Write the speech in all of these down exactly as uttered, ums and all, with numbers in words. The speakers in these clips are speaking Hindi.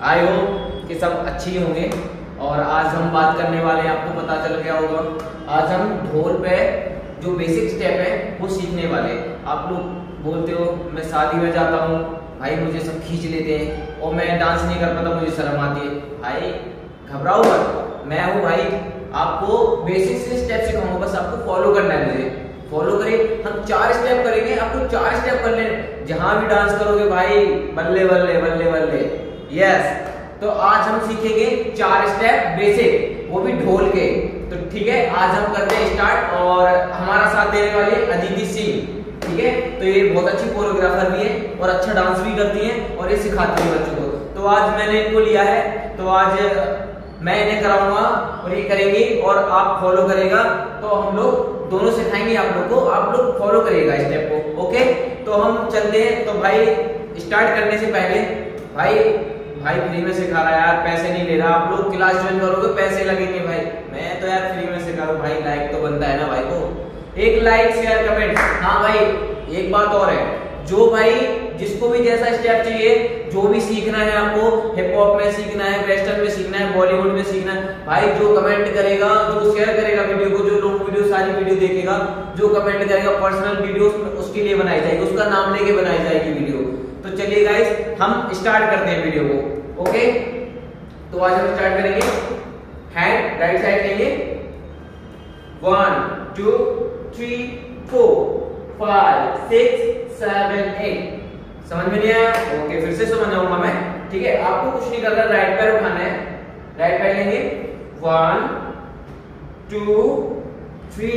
आई होप कि सब अच्छी होंगे। और आज हम बात करने वाले हैं, आपको पता चल गया होगा, आज हम ढोल पे जो बेसिक स्टेप है वो सीखने वाले। आप लोग बोलते हो मैं शादी में जाता हूँ भाई, मुझे सब खींच लेते हैं और मैं डांस नहीं कर पाता, मुझे शर्म आती है। भाई घबराओ मत, मैं हूँ भाई, आपको बेसिक से स्टेप सिखाऊंगा, बस आपको फॉलो करना है। मुझे फॉलो करिए, हम चार स्टेप करेंगे, आपको चार स्टेप कर लेने, जहां भी डांस करोगे भाई बल्ले बल्ले बल्ले बल्ले। यस, तो आज हम सीखेंगे चार स्टेप बेसिक, वो भी ढोल के। तो ठीक है, आज हम करते हैं स्टार्ट। और हमारा साथ देने वाली है अदिति सिंह, ठीक है। तो ये बहुत अच्छी कोरियोग्राफर भी है और अच्छा डांस भी करती है और ये सिखाती है बच्चों को। तो आज मैंने इनको लिया है, तो आज मैं इन्हें कराऊंगा और ये करेंगी और आप फॉलो करेगा। तो हम लोग दोनों सिखाएंगे आप लोग को, आप लोग फॉलो करिएगा स्टेप को। ओके, तो हम चलते हैं। तो भाई स्टार्ट करने से पहले, भाई भाई फ्री में सिखा रहा है यार, पैसे नहीं ले रहा। आप लोग क्लास ज्वाइन करोगे पैसे लगेंगे भाई, मैं तो यार फ्री में सिखा रहा हूँ भाई, लाइक तो बनता है ना भाई। को एक लाइक शेयर कमेंट। हाँ भाई, एक बात और है, जो भाई जिसको भी जैसा स्टेप चाहिए, जो भी सीखना है आपको, हिप हॉप में सीखना है, वेस्टर्न में सीखना है, बॉलीवुड में सीखना है, भाई जो कमेंट करेगा, जो शेयर करेगा वीडियो को, जो लोग वीडियो सारी वीडियो देखेगा, जो कमेंट करेगा पर्सनल वीडियो उसके लिए बनाई जाएगी, उसका नाम लेके बनाई जाएगी वीडियो। तो चलिए गाइस, हम स्टार्ट करते हैं वीडियो को। ओके, तो आज हम स्टार्ट करेंगे। हैंड राइट साइड लेंगे, one two three four five six seven eight. समझ में नहीं आया? ओके, फिर से समझाऊंगा मैं, ठीक है। आपको कुछ नहीं करना, राइट पैर उठाना है, राइट पैर लेंगे, one two three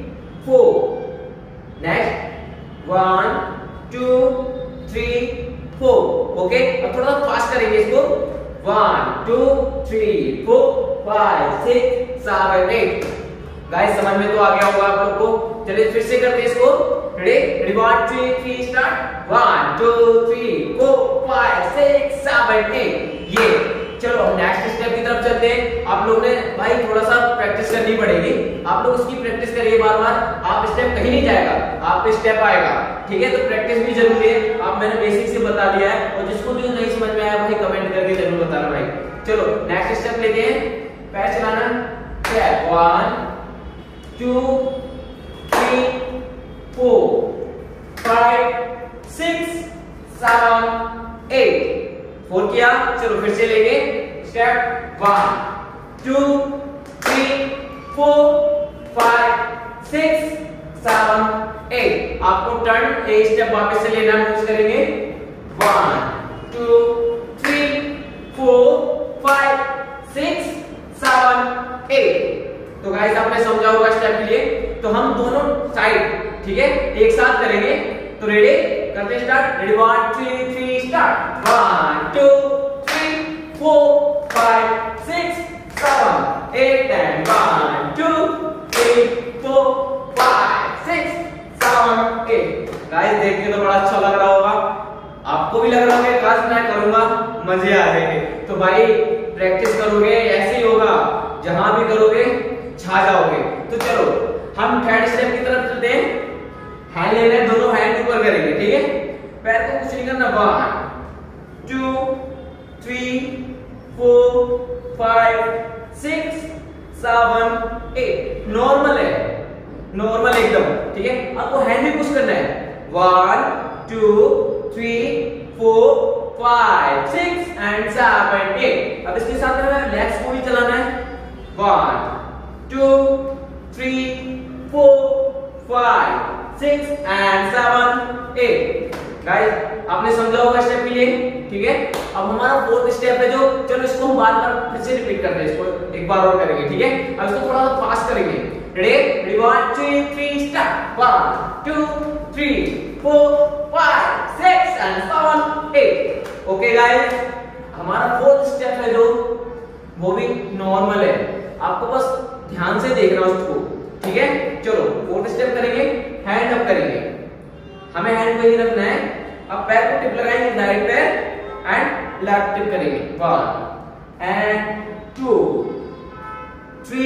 four, next one two three four. Okay, अब थोड़ा सा फास्ट करेंगे इसको, one two three four five six seven eight. Guys समझ में तो आ गया होगा आप लोग को। चलिए फिर से करते हैं इसको, ready ready, one two three start, one two three four five six seven eight. ये चलो नेक्स्ट स्टेप की तरफ चलते हैं। आप लोग ने भाई थोड़ा सा प्रैक्टिस करनी पड़ेगी, आप लोग उसकी प्रैक्टिस करिए बार बार। आप स्टेप कहीं नहीं जाएगा, आप स्टेप आएगा, ठीक है। तो प्रैक्टिस भी जरूरी है, आप मैंने बेसिक से बता दिया है। और जिसको जो नहीं समझ में आया भाई कमेंट करके जरूर बताना भाई। चलो नेक्स्ट स्टेप लेते हैं, पैर चलाना, step one two three four five six seven eight. Four किया, चलो फिर से लेंगे, step one two three four five six seven eight. आपको टर्न एक स्टेप वापस से लेना, मूव करेंगे, one two three four five six seven eight. तो गाइस आपने समझा होगा स्टेप के लिए। तो हम दोनों साइड, ठीक है, एक साथ करेंगे। तो रेडी, करते start, ready, one two three start, one two three four five six seven eight and one two three four five six seven eight. Guys देख के तो बड़ा अच्छा लग रहा होगा, आपको भी लग रहा होगा काश मैं करूंगा मजे आ जाएंगे। तो भाई प्रैक्टिस करोगे ऐसे ही होगा, जहां भी करोगे छा जाओगे। तो चलो हम थर्ड स्टेप की तरफ चलते हैं। हैंड लेना है, दोनों हैंड ऊपर करेंगे, ठीक है। पैर को कुछ नहीं करना, one two three four five six seven eight. Normal है, नॉर्मल एकदम, ठीक है। आपको हैंड भी पुश करना है, one two three four five six and seven eight. अब इसके साथ में लेग्स को भी चलाना है, one two three four five six and seven eight. Guys आपने समझा होगा स्टेप के लिए, ठीक है। अब हमारा फोर्थ स्टेप है जो, चलो इसको हम बार बार फिर से रिपीट करते हैं, इसको एक बार और करेंगे, ठीक है। अब इसको थोड़ा सा फास्ट करेंगे, ready ready, one two three start, one two three four five six and seven eight. Okay guys, हमारा फोर्थ स्टेप है जो, वो भी नॉर्मल है, आपको बस ध्यान से देखना उसको, ठीक है। चलो फोर्थ स्टेप करेंगे, हैंड अप करेंगे, हमें हैंड पे ही रखना है। अब पैर को टिप लगाएंगे, राइट पैर एंड लेफ्ट टिप करेंगे, one and two three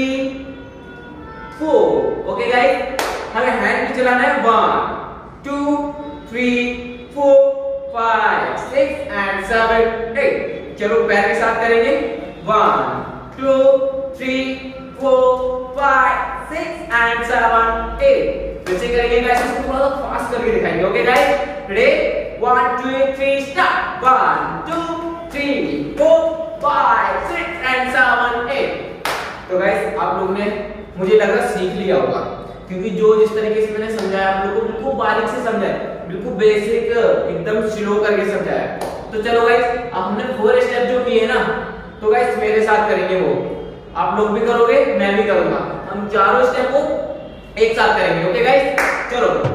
four. Okay guys, हमें हैंड भी चलाना है, one two three four five six and seven eight. चलो पैर के साथ करेंगे। One two three four five six and seven eight. फिर से करेंगे गाइस, इसको थोड़ा सा फास्ट करके दिखाएंगे। Okay guys, ready, one two three start. One two three four five six and seven eight. तो गाइस आप लोग ने मुझे लग रहा सीख लिया होगा, क्योंकि जो जिस तरीके से मैंने समझाया आप लोगों को बिल्कुल बारीक से समझाया, बिल्कुल बेसिक एकदम स्लो करके समझाया। तो चलो गाइस, अब हमने फोर स्टेप जो किए ना, तो गाइस मेरे साथ करेंगे वो, आप लोग भी करोगे, मैं भी करूंगा। हम चारों स्टेप को एक साथ करेंगे। ओके गाइस, चलो।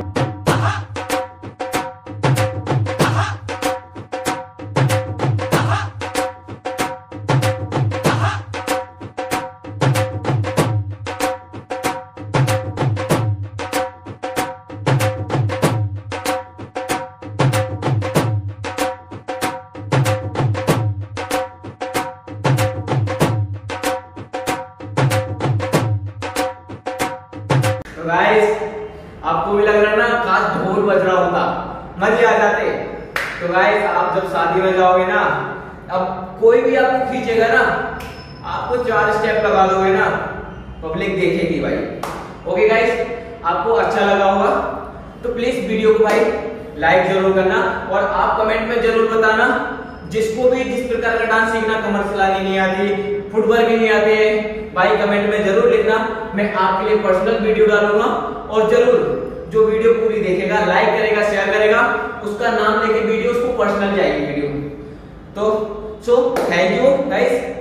तो गाइस आपको भी लग रहा है ना, खास ढोल बज रहा होता, मजे आ जाते। तो गाइस आप जब शादी में जाओगे ना, अब कोई भी आपको खींचेगा ना, आपको चार स्टेप लगा दोगे ना, पब्लिक देखेगी भाई। ओके गाइस, आपको अच्छा लगा होगा तो प्लीज वीडियो को भाई लाइक जरूर करना, और आप कमेंट में जरूर बताना जिसको भी जिस प्रकार का डांस सीखना, कमर सिलाई नहीं आती, फुटवर्क नहीं आते भाई, कमेंट में जरूर लिखना। मैं आपके लिए पर्सनल वीडियो डालूंगा, और जरूर जो वीडियो पूरी देखेगा, लाइक करेगा, शेयर करेगा, उसका नाम लेके वीडियो उसको पर्सनल जाएगी वीडियो। तो सो थैंक यू गाइस।